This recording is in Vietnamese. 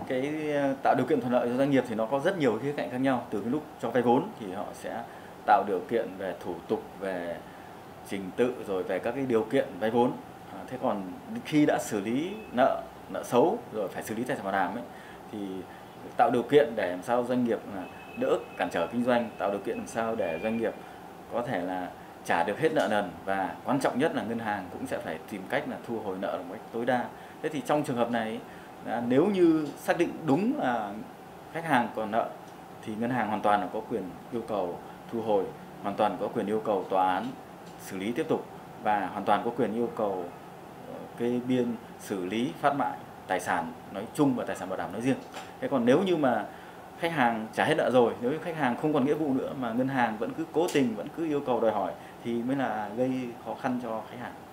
Tạo điều kiện thuận lợi cho doanh nghiệp thì nó có rất nhiều khía cạnh khác nhau. Từ cái lúc cho vay vốn thì họ sẽ tạo điều kiện về thủ tục, về trình tự, rồi về các cái điều kiện vay vốn. Thế còn khi đã xử lý nợ xấu rồi phải xử lý tài sản bảo đảm ấy, thì tạo điều kiện để làm sao doanh nghiệp là đỡ cản trở kinh doanh, tạo điều kiện làm sao để doanh nghiệp có thể là trả được hết nợ nần, và quan trọng nhất là ngân hàng cũng sẽ phải tìm cách là thu hồi nợ một cách tối đa. Thế thì trong trường hợp này, nếu như xác định đúng là khách hàng còn nợ thì ngân hàng hoàn toàn là có quyền yêu cầu thu hồi, hoàn toàn có quyền yêu cầu tòa án xử lý tiếp tục, và hoàn toàn có quyền yêu cầu kê biên xử lý phát mại tài sản nói chung và tài sản bảo đảm nói riêng. Thế còn nếu như mà khách hàng trả hết nợ rồi, nếu như khách hàng không còn nghĩa vụ nữa mà ngân hàng vẫn cứ cố tình, vẫn cứ yêu cầu đòi hỏi thì mới là gây khó khăn cho khách hàng.